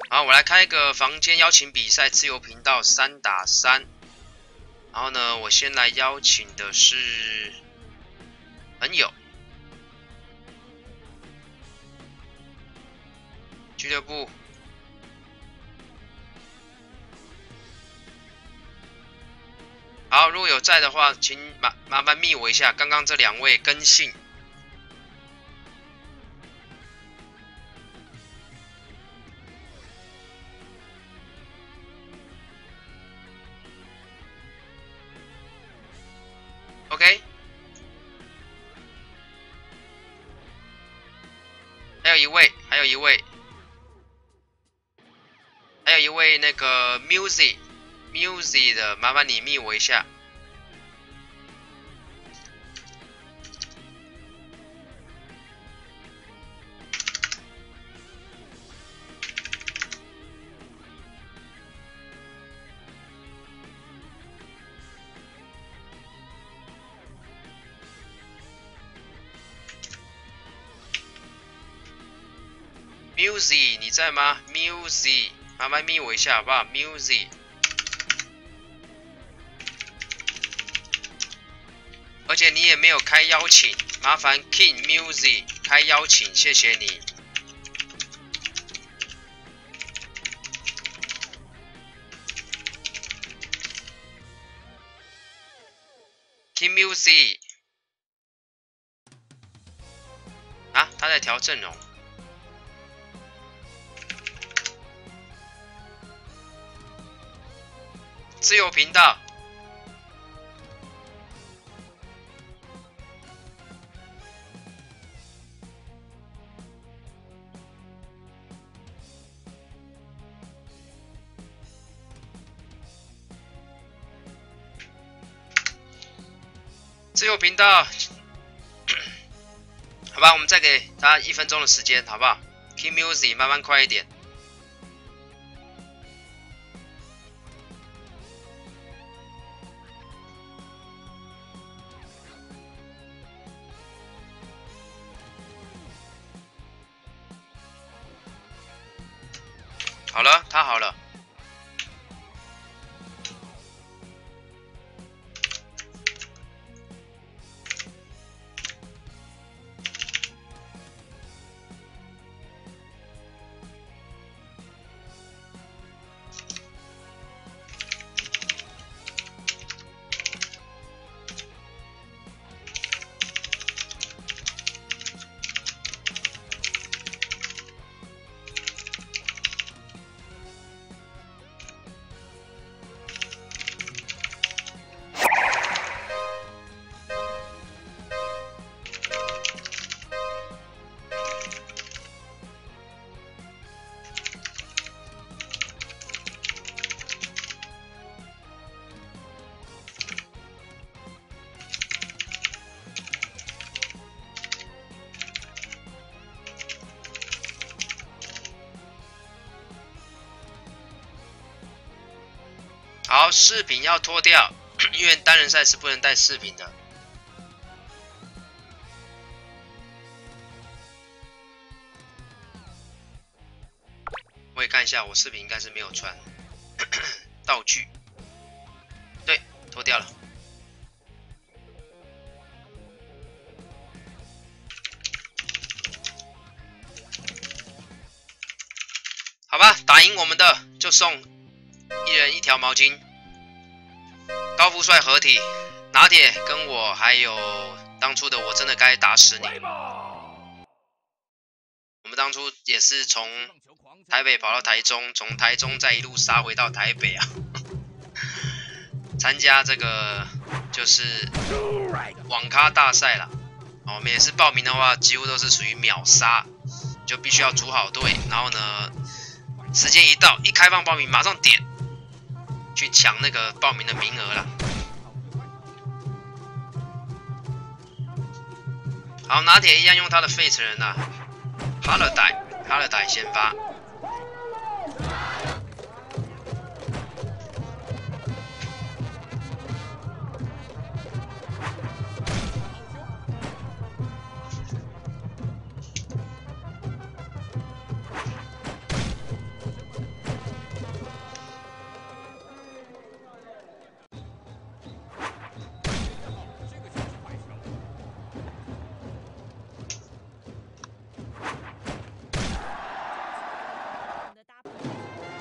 好，我来开一个房间邀请比赛，自由频道3打3。然后呢，我先来邀请的是朋友俱乐部。好，如果有在的话，请麻烦密我一下，刚刚这2位更新。OK， 还有一位那个 music 的，麻烦你密我一下。music 你在吗 ？music 麻烦密我一下好不好 ？music。而且你也没有开邀请，麻烦 King Music 开邀请，谢谢你。King Music 啊，他在调阵容。自由频道。自由频道，好吧，我们再给他1分钟的时间，好不好 ？King Music 慢慢快一点。好了，他好了。好，饰品要脱掉，因为单人赛是不能带饰品的。我也看一下，我饰品应该是没有穿道具。对，脱掉了。好吧，打赢我们的就送1人1条毛巾。高富帅合体，拿铁跟我还有当初的我真的该打死你。我们当初也是从台北跑到台中，从台中再一路杀回到台北啊。参加这个就是网咖大赛啦。我们也是报名的话，几乎都是属于秒杀，就必须要组好队，然后呢，时间一到，一开放报名马上点。去抢那个报名的名额啦。好，拿铁一样用他的费城人啊，哈勒代先发。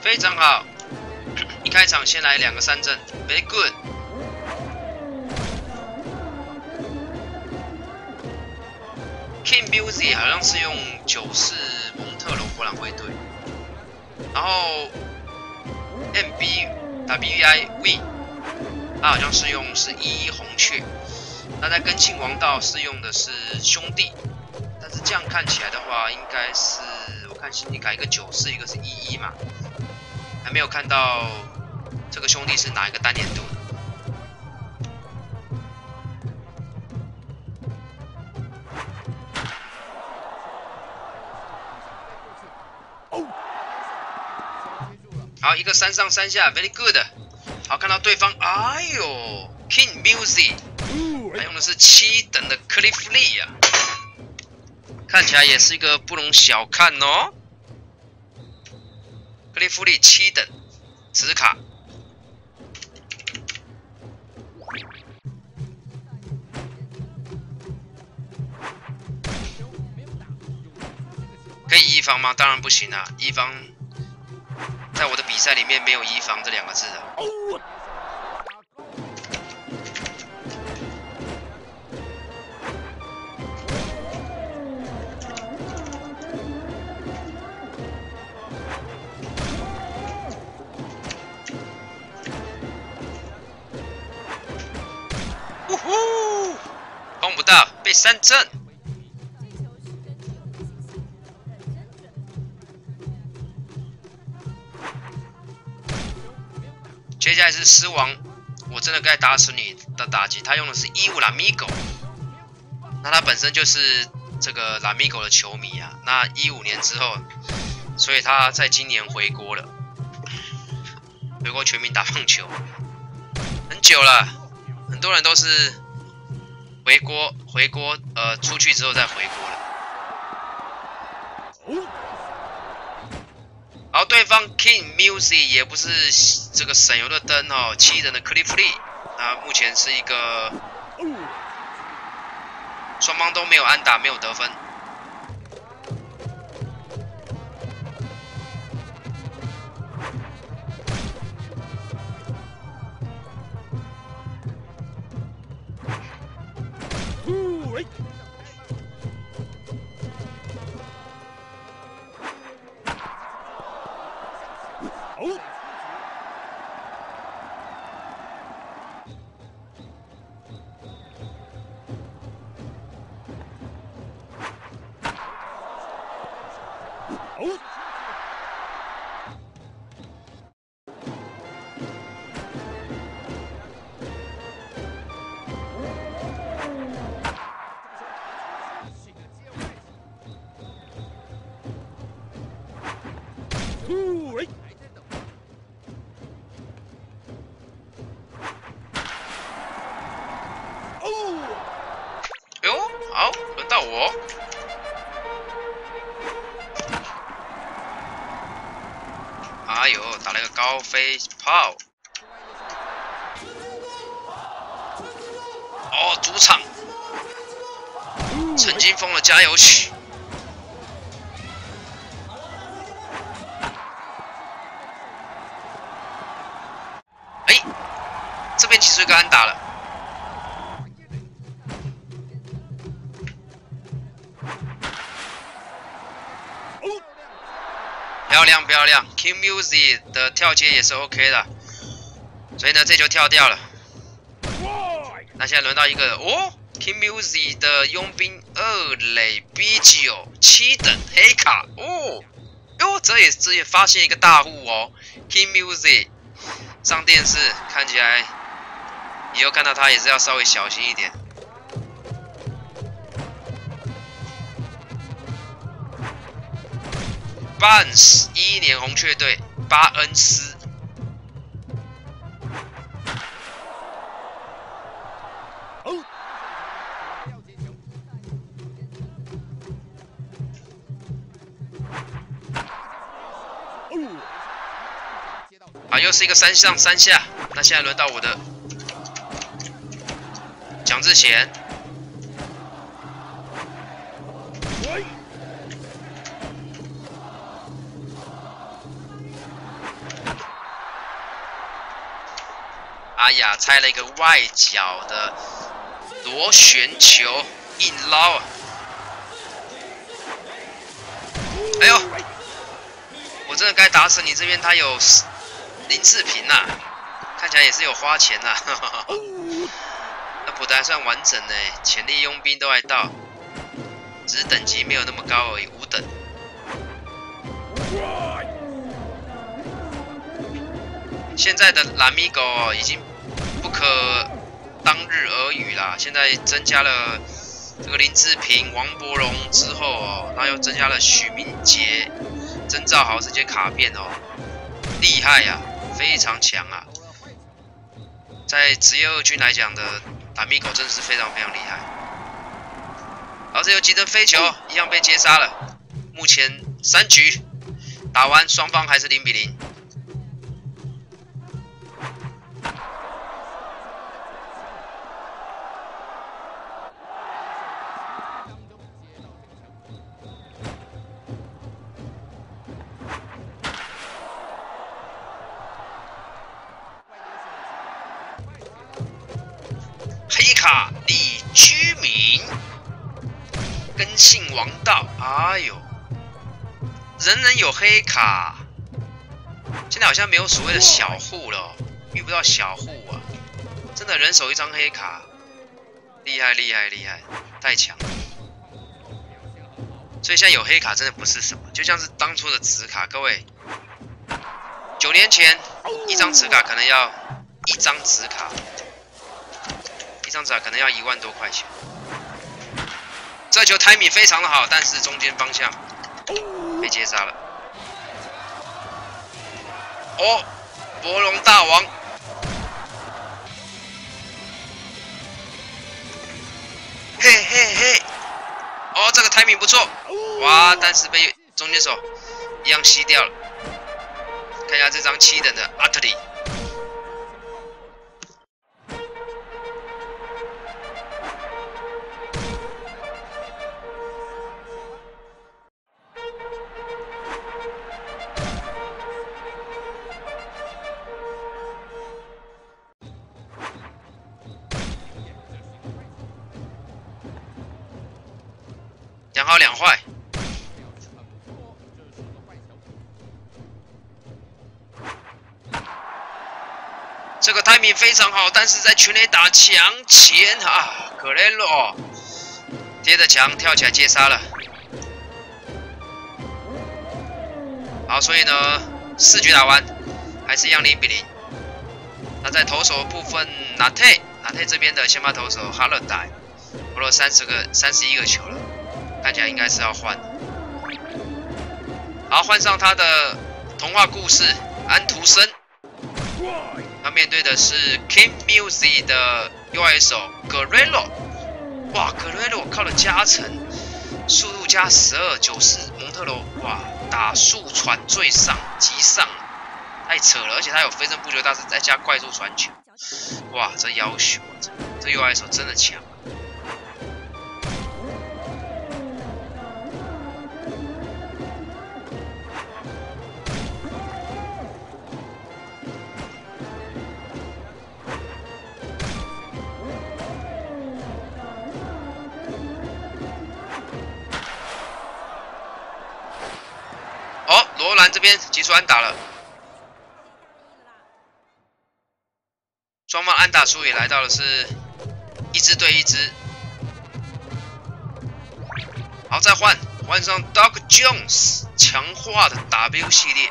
非常好。一开场先来2个3阵 ，very good。King Music 好像是用94蒙特罗博览会队，然后 MBWIV 他好像是用11红雀，那在跟庆王道是用的是兄弟，但是这样看起来的话，应该是我看你改一个94，一个是11嘛，还没有看到这个兄弟是哪一个单年度的。 好，一个3上3下 ，very good。好，看到对方，哎呦 ，King Music， 他用的是7等的 Cliff Lee 啊，看起来也是一个不容小看哦。克利夫利7等紫卡，可以移防吗？当然不行啊，移防。 在我的比赛里面没有移防这2个字的。呜呼，碰不到，被3阵。 接下来是狮王，我真的该打死你的打击。他用的是15拉米狗，那他本身就是这个拉米狗的球迷啊。那15年之后，所以他在今年回国了，回国全民打棒球，很久了，很多人都是回国出去之后再回国了。 好，对方 King Music 也不是这个省油的灯哦，7人的 Cliff Lee， 那目前是一个双方都没有安打，没有得分。哟，好，轮到我。哎呦，打了个高飞炮。哦，主场，陈金峰的加油曲。哎，这边其实有个安打了。 漂亮漂亮 ，King Music 的跳接也是 OK 的，所以呢这球跳掉了。那现在轮到一个哦 ，King Music 的佣兵2垒 B9 7等黑卡哦，哟这也发现一个大户哦 ，King Music 上电视看起来以后看到他也是要稍微小心一点。 Barnes 11年红雀队巴恩斯，好，又是一个3上3下。那现在轮到我的蒋志贤。 哎呀，拆了一个外角的螺旋球，硬捞啊！哎呦，我真的该打死你！这边他有林志平呐，看起来也是有花钱呐。那补的还算完整呢，潜力佣兵都还到，只是等级没有那么高而已，5等。现在的蓝米狗哦，已经不可当日而语啦。现在增加了这个林志平、王柏荣之后哦，然后又增加了许明杰、曾兆豪这些卡片哦，厉害呀、非常强啊！在职业2军来讲的蓝米狗真的是非常非常厉害。好，这有几灯飞球，一样被接杀了。目前3局打完，双方还是0比0。黑卡李居明，根性王道，哎呦，人人有黑卡。现在好像没有所谓的小户了、哦，遇不到小户啊，真的人手一张黑卡，厉害厉害厉害，太强了。所以现在有黑卡真的不是什么，就像是当初的纸卡，各位，9年前一张纸卡可能要1张纸卡。1张纸可能要1万多块钱。这球 timing 非常的好，但是中间方向被接杀了。哦，博龙大王，嘿嘿嘿，哦，这个 timing 不错，哇，但是被中间手一样吸掉了。看一下这张7等的阿特里。2好2坏，这个 timing 非常好，但是在全垒打墙前啊，可怜了，贴着墙跳起来接杀了。好，所以呢，4局打完，还是一样0比0。那在投手部分，拿泰这边的先发投手哈勒代投了31个球了。看起来应该是要换。好，换上他的童话故事安徒生。他面对的是 King Music 的右外手 Guerrero。哇 ，Guerrero 靠了加成，速度加12、90，蒙特罗哇，打速传最上极上，太扯了！而且他有飞身扑球大师，再加快速传球，哇，这要求这右外手真的强。哦，罗兰这边击出安打了，双方安打数也来到的是1支对1支。好，再换上 Doc Jones 强化的 W 系列。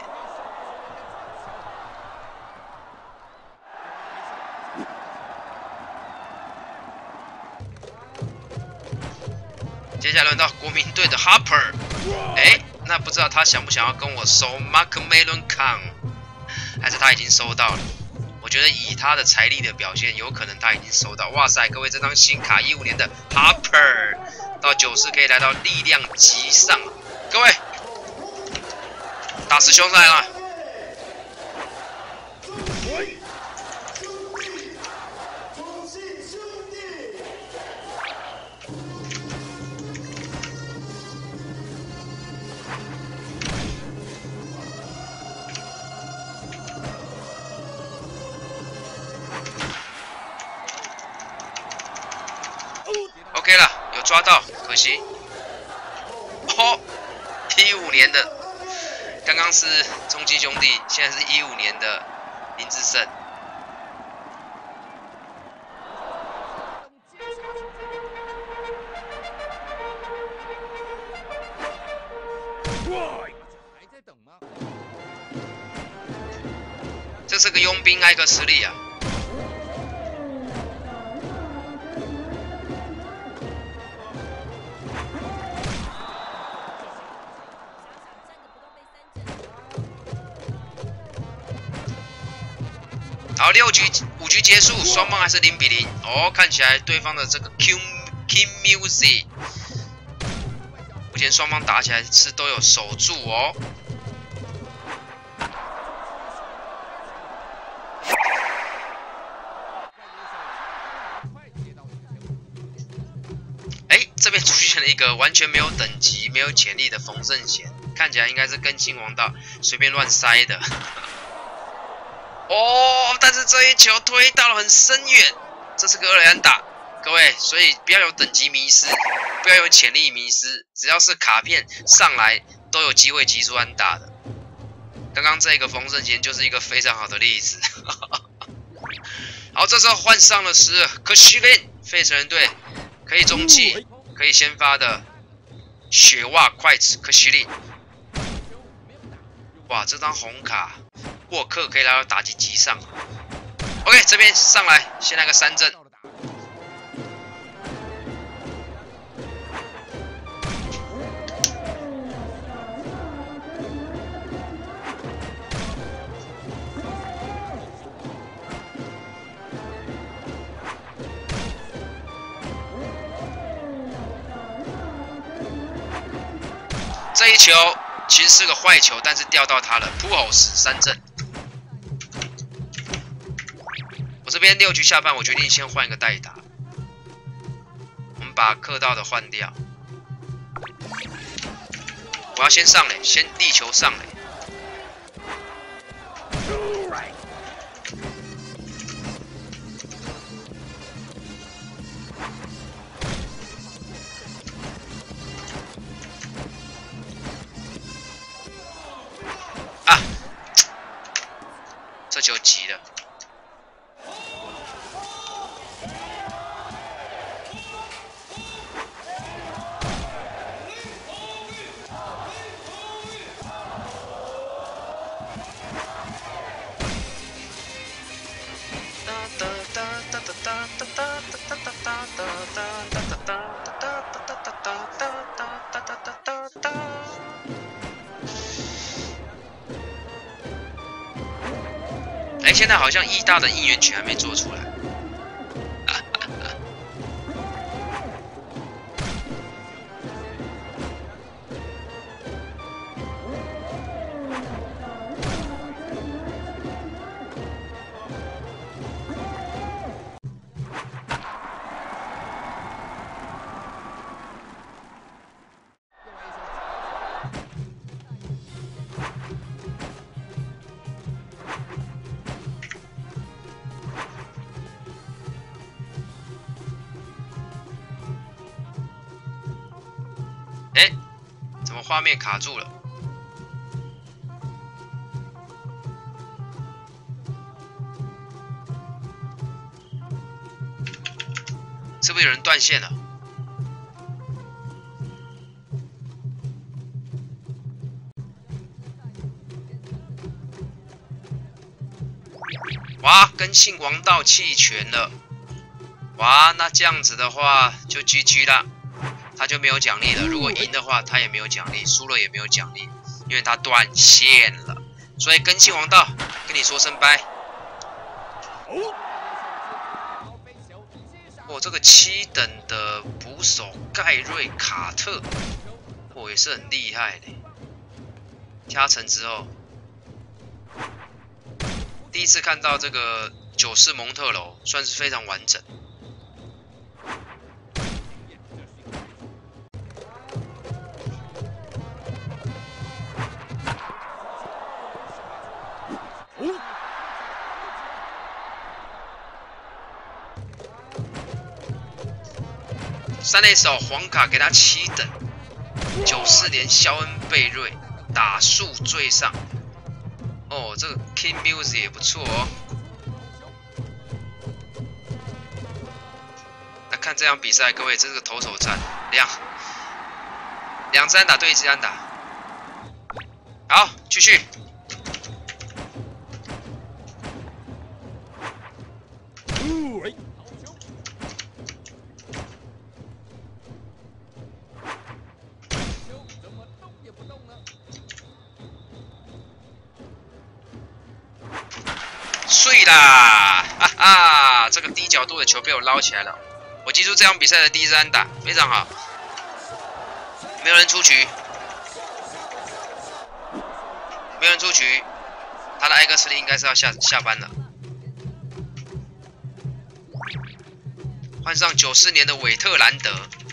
接下来轮到国民队的 Harper， 那不知道他想不想要跟我收 Mark Melon Kang， 还是他已经收到了？我觉得以他的财力的表现，有可能他已经收到。哇塞，各位，这张新卡15年的 Harper 到94可以来到力量级上，各位，大师兄来了。 抓到，可惜。哦，15年的，刚刚是中基兄弟，现在是15年的林志胜。这是个佣兵艾克斯利啊！好，5局结束，双方还是0比0。哦，看起来对方的这个 Kim Music， 目前双方打起来是都有守住哦。这边出现了一个完全没有等级、没有潜力的冯胜贤，看起来应该是跟亲王道随便乱塞的。哦，但是这一球推到了很深远，这是个二垒安打，各位，所以不要有等级迷失，不要有潜力迷失，只要是卡片上来都有机会击出安打的。刚刚这个冯胜贤就是一个非常好的例子。好，这时候换上了是科西林，费城人队可以中继。可以先发的雪袜快子科西林，哇，这张红卡沃克可以来到打击机上。OK， 这边上来先来个3振。这一球其实是个坏球，但是掉到他了。扑吼时3振。我这边6局下半，我决定先换一个代打。我们把克道的换掉。我要先上垒，先力求上垒。啊！这球急了。哎，现在好像义大的应援曲还没做出来。哎，怎么画面卡住了？是不是有人断线了？哇，跟姓王道弃权了。哇，那这样子的话就 GG 啦。他就没有奖励了。如果赢的话，他也没有奖励；输了也没有奖励，因为他断线了。所以跟姓王道跟你说声拜。哦，这个7等的捕手盖瑞卡特，哦也是很厉害的。加成之后，第一次看到这个9式蒙特楼，算是非常完整。 三垒手黄卡给他7等。94年肖恩贝瑞打数最上。哦，这个 King Music 也不错哦。那看这场比赛，各位，这是个投手战，两支安打对1支安打。好，继续。碎啦！哈哈，这个低角度的球被我捞起来了。我记住这场比赛的第1支安打，非常好。没有人出局，没有人出局。他的艾克斯利应该是要下班了。换上94年的韦特兰德，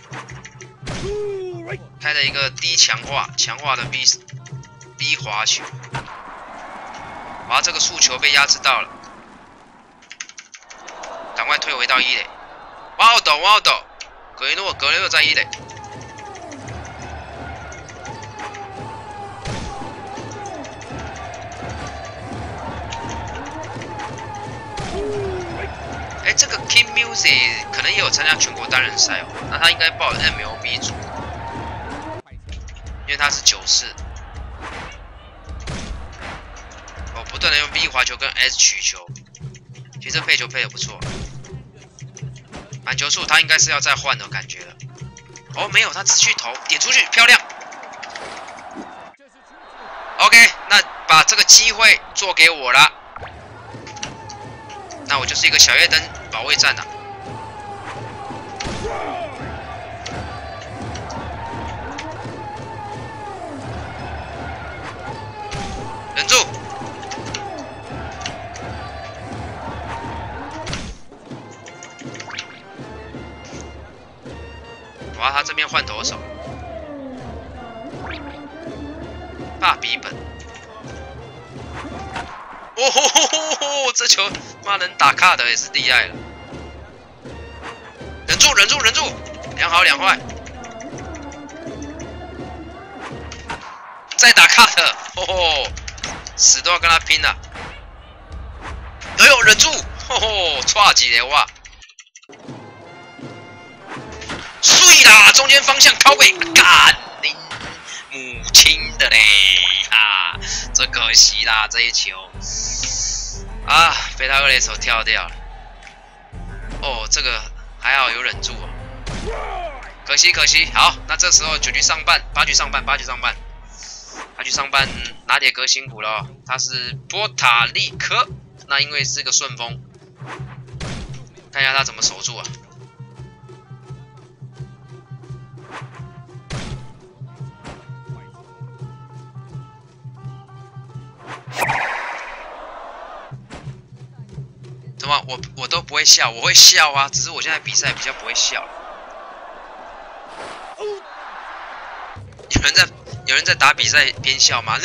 开了一个低强化的 B 滑球。哇，这个速球被压制到了，赶快退回到1垒。哇哦斗，格雷诺在1垒。哎，这个 King Music 可能也有参加全国单人赛哦，那他应该报 MLB 组，因为他是94。哦，不断的用 B 滑球跟 S 曲球，其实配球配的不错。满球数他应该是要再换的感觉了。哦，没有，他只去投，点出去，漂亮。OK， 那把这个机会做给我了。那我就是一个小夜灯保卫战了。忍住！哇，他这边换投手，大比本。哦吼吼吼吼！这球妈能打卡的也是厉害了。忍住，2好2坏。再打卡的，吼吼，死都要跟他拼了。哎呦，忍住，吼吼，差几个哇！碎啦，中间方向靠北，干你母亲的嘞！啊，这可惜啦，这一球啊，被他2垒手跳掉了。哦，这个还好有忍住哦，可惜。好，那这时候8局上半，拿铁哥辛苦了哦，他是波塔利科，那因为是个顺风，看一下他怎么守住啊。怎么我都不会笑，我会笑啊，只是我现在比赛比较不会笑。有人在打比赛边笑吗？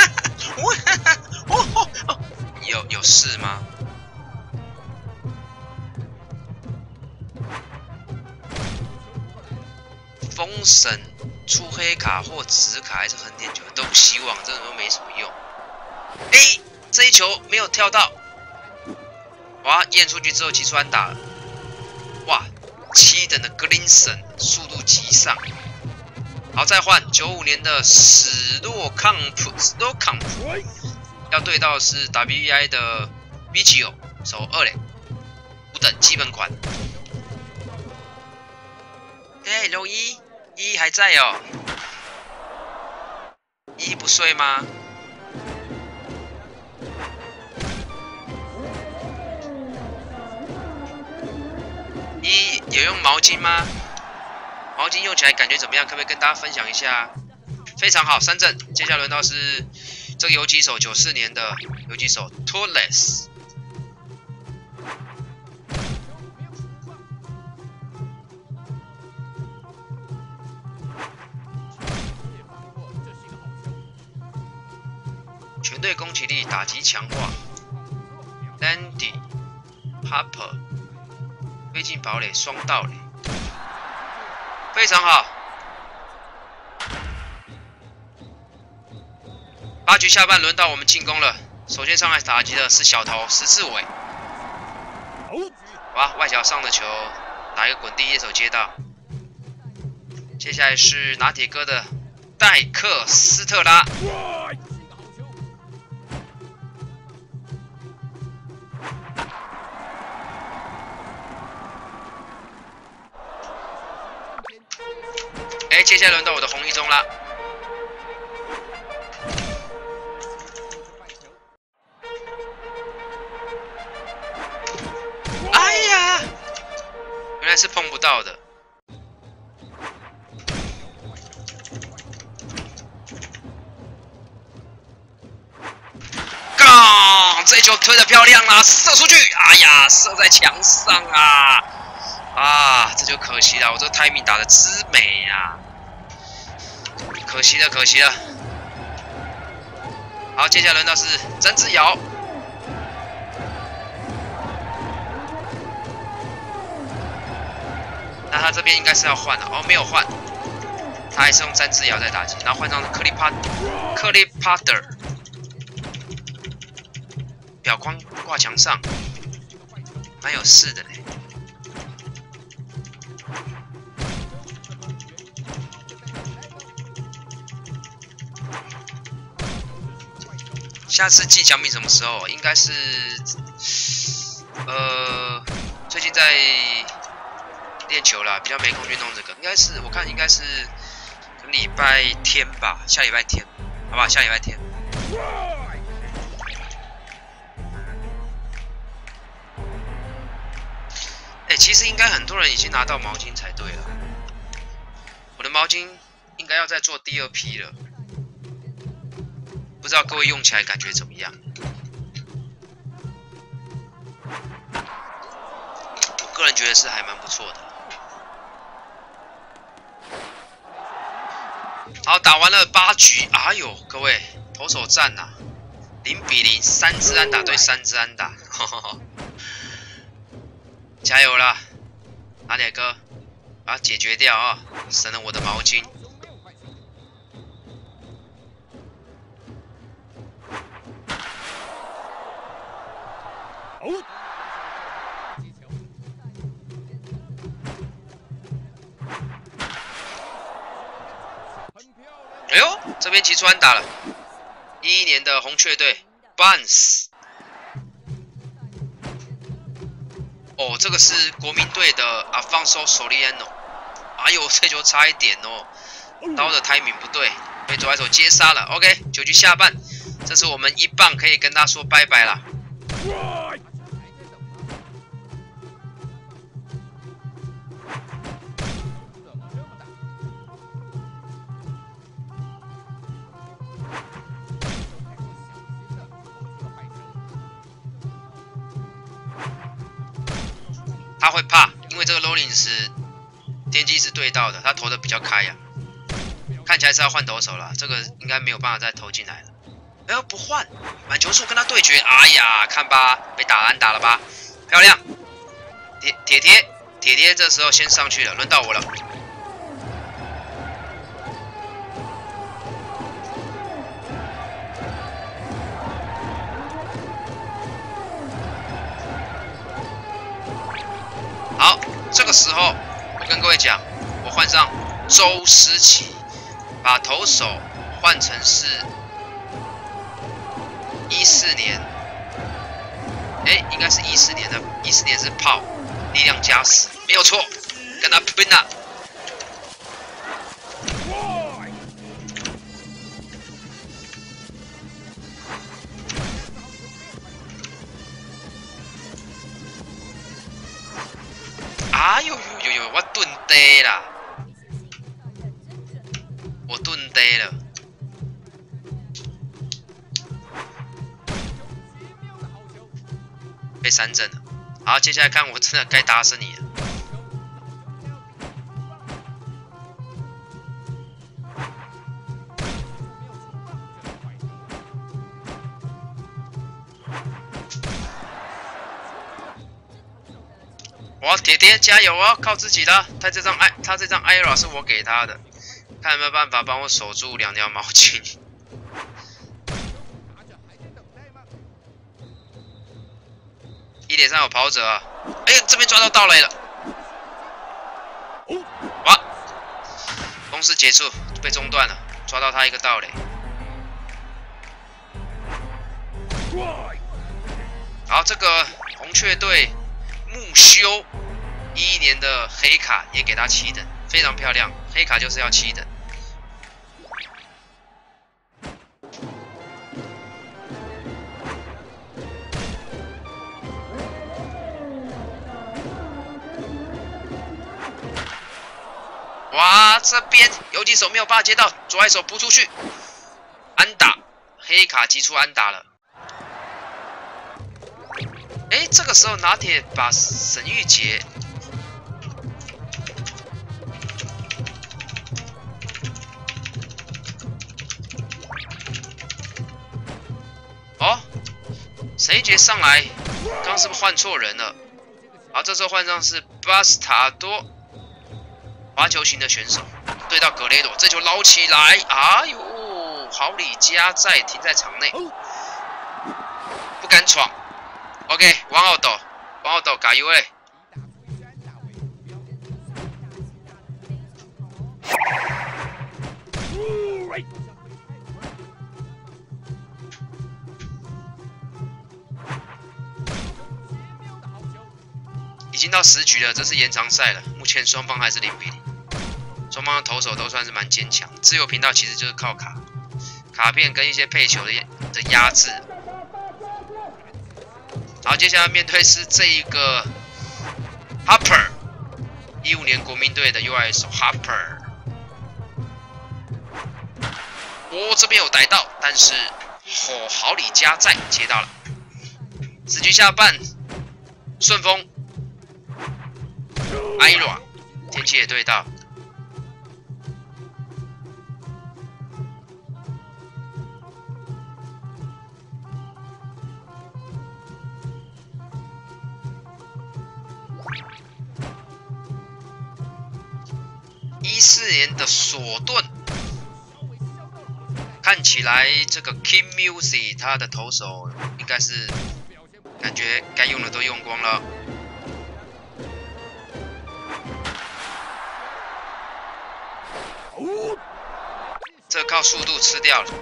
有事吗？封神出黑卡或紫卡还是横点球都不希望，这都没什么用。哎，这一球没有跳到。哇！验出去之后击出安打了，哇！7等的格林森速度极上，好再换95年的史洛康普，要对到的是 WEI 的 Biggio 守2垒，5等基本款。哎，柔一还在哦，一不睡吗？有用毛巾吗？毛巾用起来感觉怎么样？可不可以跟大家分享一下？非常好，3振。接下来轮到是这个游击手94年的游击手 Torres。全队攻击力打击强化 ，Landy Harper。推进堡垒双盗垒， 非常好。8局下半，轮到我们进攻了。首先上来打击的是小头石志伟。哇，外角上的球，打一个滚地，一手接到。接下来是拿铁哥的戴克斯特拉。接下来轮到我的洪一中啦。哎呀，原来是碰不到的。杠，这球推得漂亮啦，射出去，哎呀，射在墙上啊！啊，这就可惜了，我这个 timing 打得之美呀！可惜了，可惜了。好，接下来轮到是曾之尧。那他这边应该是要换了，哦，没有换，他还是用曾之尧在打击，然后换上了克利帕德，表框挂墙上，蛮有事的嘞。下次寄奖品什么时候？应该是，最近在练球啦，比较没空去弄这个。应该是我看应该是礼拜天吧，下礼拜天，好吧，下礼拜天。其实应该很多人已经拿到毛巾才对了。我的毛巾应该要再做第2批了。不知道各位用起来感觉怎么样？我个人觉得是还蛮不错的。好，打完了8局，哎呦，各位投手战呐，0比0，3支安打对3支安打，加油啦，拿铁哥，把它解决掉啊，省了我的毛巾。哎呦，这边击出安打了！11年的红雀队 Buns。哦，这个是国民队的 Afonso Soliano。哎呦，这球差一点哦，刀的 timing 不对，被左外手接杀了。OK， 9局下半，这是我们1棒可以跟他说拜拜啦。他会怕，因为这个 Rolling 是天机是对到的，他投的比较开呀、看起来是要换投手了，这个应该没有办法再投进来了。哎呦，不换，满球数跟他对决，哎呀，看吧，被打安打了吧，漂亮！铁贴这时候先上去了，轮到我了。好，这个时候我跟各位讲，我换上周思齐，把投手换成是14年，应该是14年的，14年是炮，力量加10，没有错，跟他拼了。哎呦，我顿呆啦！我顿呆了。被3振了。好，接下来看我真的该打死你了。 哇，铁铁加油啊！靠自己的，他这张艾拉是我给他的，看有没有办法帮我守住2条毛巾。1.3有跑者啊！哎呀，这边抓到盗垒了！哇，攻势结束，被中断了，抓到他一个盗垒。好，这个红雀队木修11年的黑卡也给他7等，非常漂亮。黑卡就是要7等。哇，这边游击手没有办法接到，左外手扑出去，安打，黑卡击出安打了。哎，这个时候拿铁把沈玉杰沈玉杰上来，刚刚是不是换错人了？好，这时候换上是巴斯塔多。滑球型的选手对到格雷朵，这球捞起来，哎呦，好里加在停在场内，不敢闯。OK， 王奥斗加油嘞！已经到10局了，这是延长赛了，目前双方还是0比0。双方的投手都算是蛮坚强，自由频道其实就是靠卡片跟一些配球的压制。好，接下来面对是这一个 Harper，15年国民队的右外手 Harper。这边有逮到，但是好里加在接到了。10局下半，顺风。艾拉，天气也对到。14年的索顿，看起来这个 Kim Music 他的投手应该是感觉该用的都用光了。这靠速度吃掉了。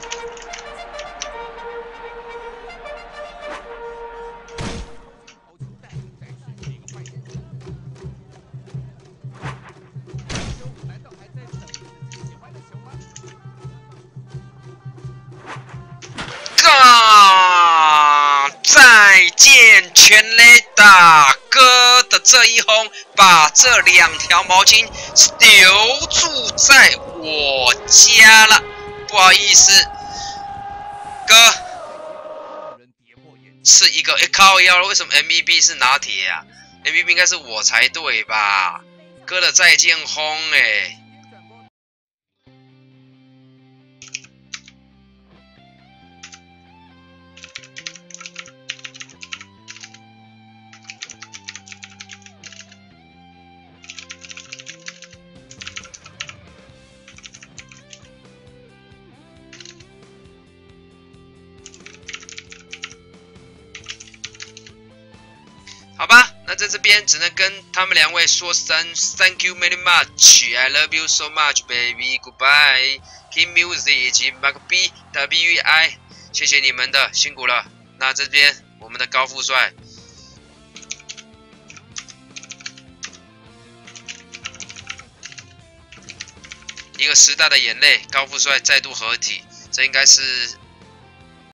再见全垒打！哥的这一轰，把这2条毛巾留住在我家了。不好意思，哥，是一个靠腰了。为什么 MVP 是拿铁啊 ？MVP 应该是我才对吧？哥的再见轰好吧，那在这边只能跟他们2位说声 Thank you very much, I love you so much, baby, goodbye, Kim Music 以及 Mark B WI， 谢谢你们的辛苦了。那这边我们的高富帅，一个时代的眼泪，高富帅再度合体，这应该是